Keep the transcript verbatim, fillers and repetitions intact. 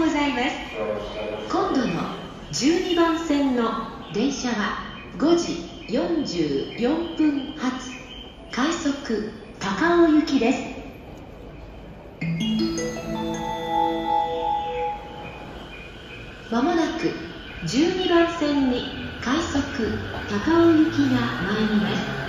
ございます。今度のじゅうにばん線の電車はごじよんじゅうよんぷん発快速高尾行きです。まもなくじゅうにばん線に快速高尾行きが参ります。